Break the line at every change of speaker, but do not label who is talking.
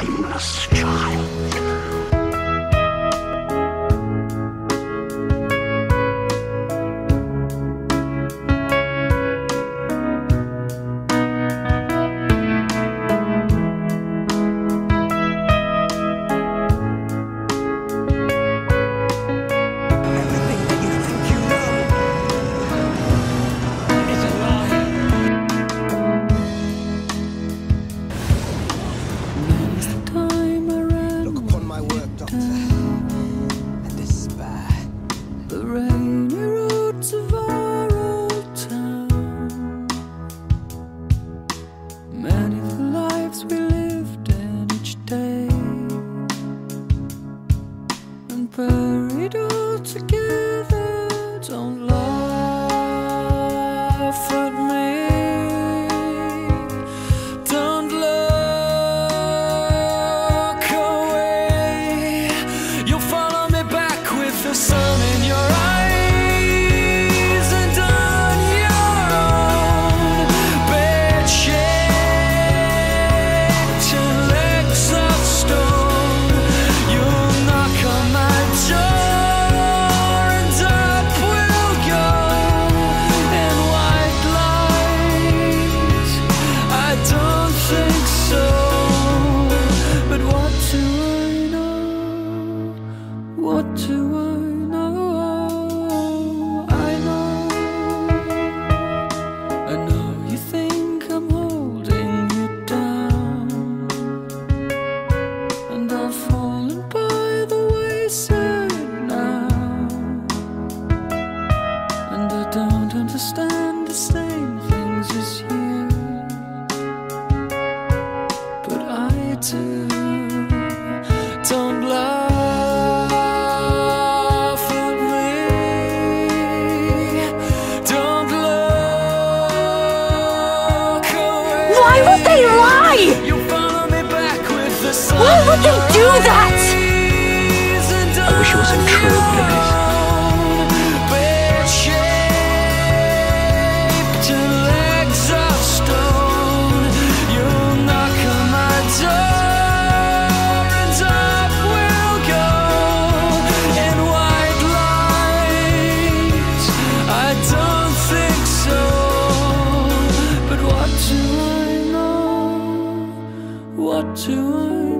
timeless child.
The rainy roads of our old town, many the lives we lived in each day, and buried all together. Don't laugh at me, don't look away. You'll follow me back with the sun in your eyes, and on your own bed-shaped legs of stone. You'll knock on my door, and up we'll go in white light. I don't think so, but what do I know? What do I know? I know you think I'm holding you down, and I've fallen by the wayside now, and I don't understand the same things as you, but I do. Don't laugh at me, don't look away.
Why would they lie?
You follow me back with the sun.
Why would they do that?
I wish it wasn't true, but it is.
Bed-shaped legs of stone. You'll knock on my door, and up we'll go in white light. I don't think so, but what do I know? What do I know?